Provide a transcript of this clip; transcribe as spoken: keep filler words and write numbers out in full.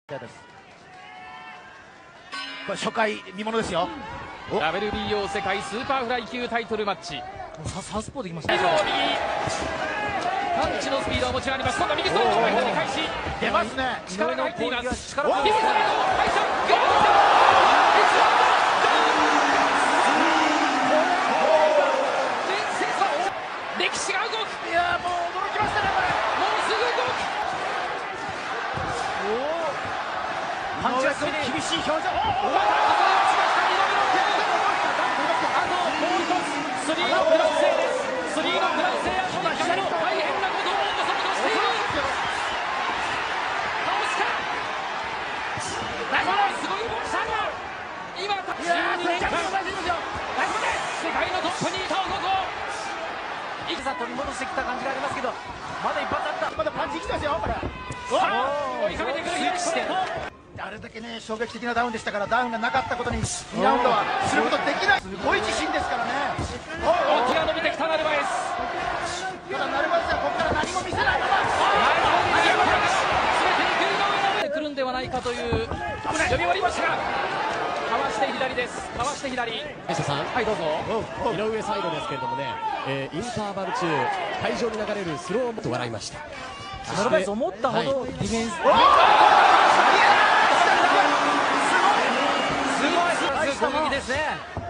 です。これ初回見ものですよ。 ダブリュービーオー 世界スーパーフライ級タイトルマッチ。 ササウスポーできますね。 以上右パンチのスピードはもちろんあります。今度は右ストレート前に開始出ますね。 力が入っています。 力が右ストレート開始ガー歴史が動く。 いやもう驚きましたねこれ。 もうすぐ動く。 パンチが厳しい表情。 またここで落ちました。あともう一つスリーのフランセーです。スリーのフランセーはとにかくの大変なことをもそもとしている。倒すか。すごいボクサーが今じゅうにねんかん世界のトップにいた男。 いざ取り戻してきた感じがありますけど、まだ一発あった。まだパンチきてますよこれ。 さあ追いかけてくる左ストレート。 あれだけね衝撃的なダウンでしたから、ダウンがなかったことににラウンドはすることできない。すごい自信ですからね。 お手が伸びてきたナルバエス。 ただナルバエスはここから何も見せないまま全てに来るんではないかという読み終わりましたが、かわして左です。かわして左。 林田さん、 はいどうぞ。 井上サイドですけれどもね、えー、インターバル中会場に流れるスローもと笑いました。 ナルバエス思ったほどディフェンス、 すごい攻撃ですね。